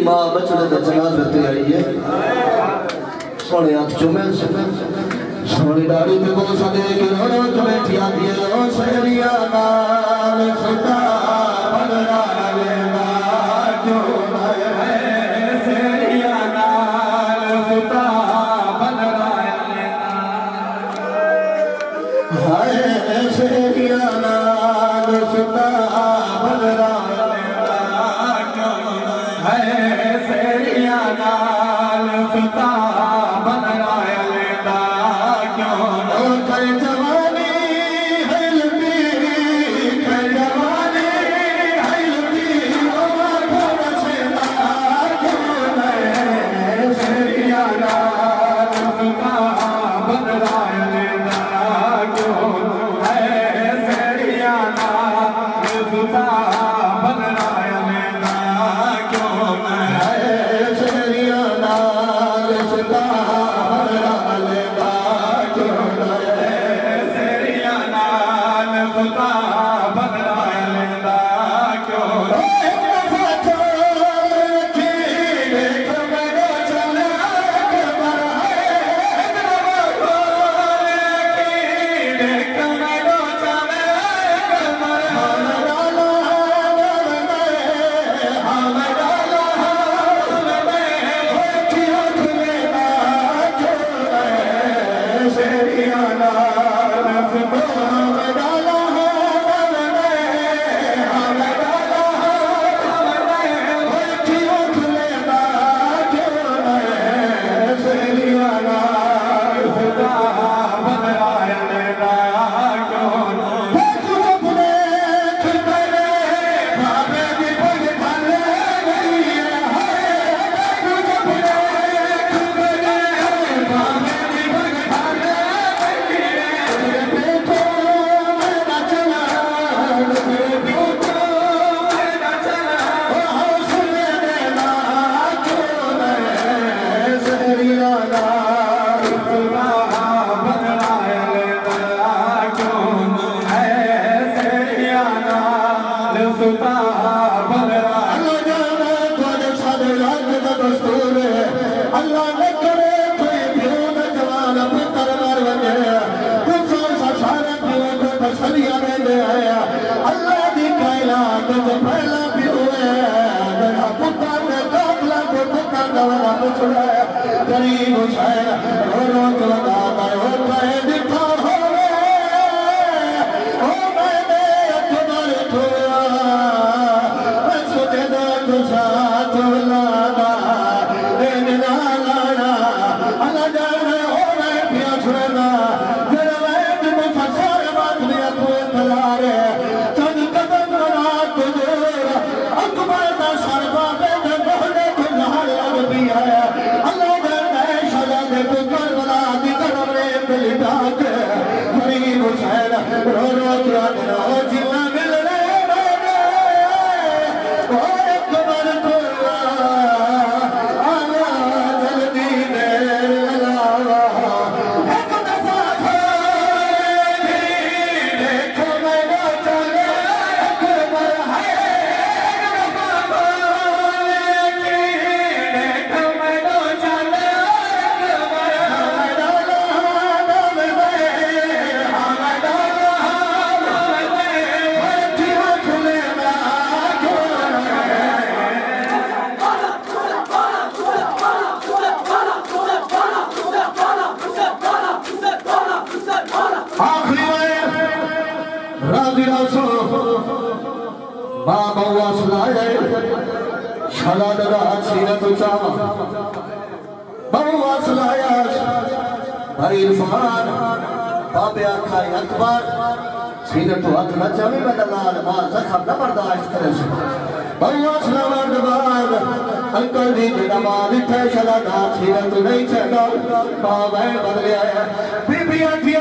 मां बचड़े ते जनाजे ते आई है सोने अख चुमे सोनी दाढ़ी पे को सदे के रोनो बैठी आती है ओ शहरिया नाल सुता बनरा लेना क्यों है शहरिया नाल सुता बनरा लेना हाय शहरिया नाल सुता बनरा लेना क्यों है शहरिया नाल सुता बनरा लेना क्यों कर जवानी है लंबी कर जवानी है लंबी ओ माथा छेना क्यों है शहरिया नाल सुता बनरा लेना क्यों है शहरिया नाल सुता बनरा लेना क्यों है शहरिया नाल सुता बनरा लेना क्यों है शहरिया नाल सुता बनरा लेना क्यों गरीब हुसैन रो रो लगाता हो कहे दिखा हो मैंने अकबर खोया मैं सोचे दो तुझा तो लाना देना लाना अल्लाह जाने हो मैं पिया छुड़ना तेरा मैं मुफसर बात दिया कोई तलारे चंद कदम बना तुझे अकबर का सरवा पे बोले तो नहार लग भी है रो रो जिला मिल रहे अकबर को आना जल्दी देर अलावा एक दफा देखो मैं चले अकबर है देखो मैं चले इरफान बाबे आखा अकबर सीने तो हक न चले बदलाल मां जख्म न बर्दाश्त करे से बहुआ सलाम बाद अंकल जी के नमाज थे शला ना सीने तो नहीं चला बाबे बदले आया बीबियां थी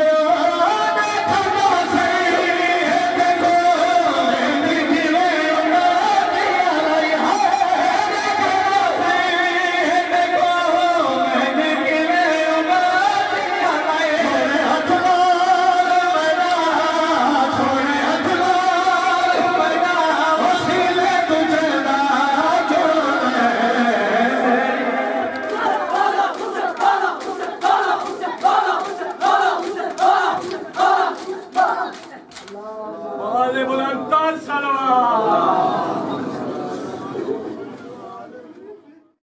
वाला